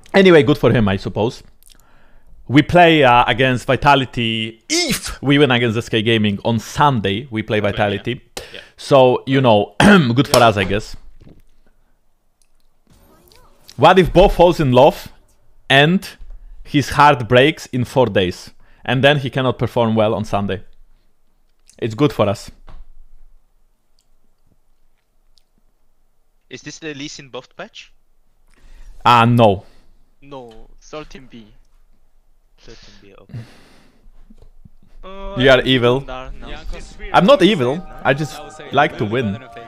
Anyway, good for him, I suppose. We play against Vitality. If we win against SK Gaming on Sunday, we play Vitality. Yeah. So, you know, good for us, I guess. What if Bo falls in love and his heart breaks in 4 days? And then he cannot perform well on Sunday. It's good for us. Is this the Lee Sin buffed patch? No. No, 13B. 13B, okay. You are evil. No. I'm not evil. I just like to win.